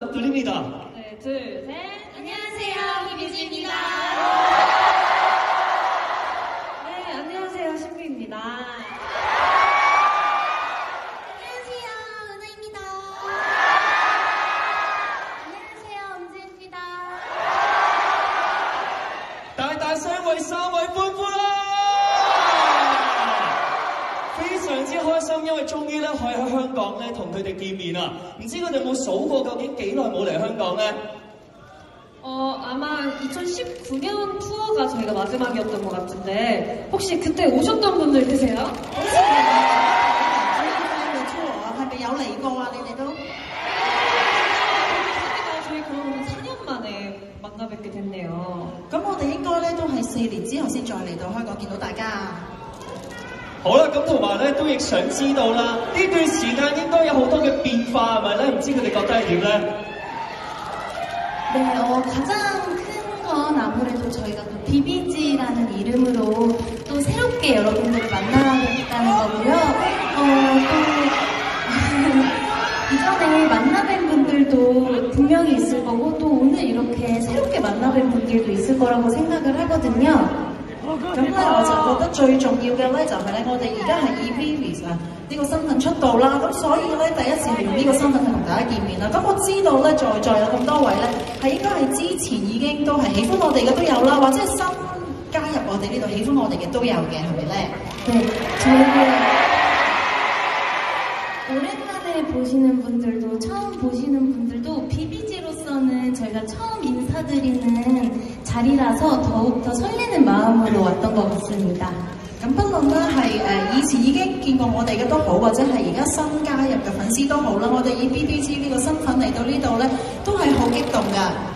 드립니다. 네, 둘, 셋. 안녕하세요, 비비지입니다. 네, 안녕하세요, 신비입니다. 안녕하세요, 은하입니다. 안녕하세요, 은지입니다. 大大雙為三位歡呼啦！非常之開心，因為終於咧可以喺香港咧同佢哋見面啦。唔知佢哋有冇數過究竟幾耐冇嚟香港咧？ 아마 2019년 투어가 저희가 마지막이었던 것 같은데 혹시 그때 오셨던 분들 계세요? 好似係嘅 tour 啊，係咪有嚟過啊？你哋都？ 저희 그러면 4년 만에 만나 뵙게 됐네요. 咁我哋應該咧都係4年之後先再嚟到香港見到大家。 好啦，咁同埋咧都亦想知道啦，呢段時間應該有好多嘅變化係咪咧？唔知佢哋覺得係點咧？ 네, 가장 큰 건 아무래도 저희가 또 비비지라는 이름으로 또 새롭게 여러분들을 만나뵙다는 거고요. 또 이전에 만나뵌 분들도 분명히 있을 거고 또 오늘 이렇게 새롭게 만나뵌 분들도 있을 거라고 생각을 하거든요. 咁咧，我就覺得最重要嘅咧就係咧，我哋而家係以 Vivis 啊呢個身份出道啦，咁所以咧第一次用呢個身份去同大家見面啦。咁我知道咧，在有咁多位咧係應該係之前已經都係喜歡我哋嘅都有啦，或者係新加入我哋呢度喜歡我哋嘅都有嘅，係咪咧？ 네, 저희가 오랜만에 보시는 분들도 처음 보시는 분들도 비비지로서는 저희가 처음 인사드리는 자리라서 더욱더 설레는 마음으로 왔던 것 같습니다. 咁不論咧係以前已經見過我哋嘅都好，或者係而家新加入嘅粉絲都好啦，我哋以 BBG 呢個身份嚟到呢度咧，都係好激動㗎。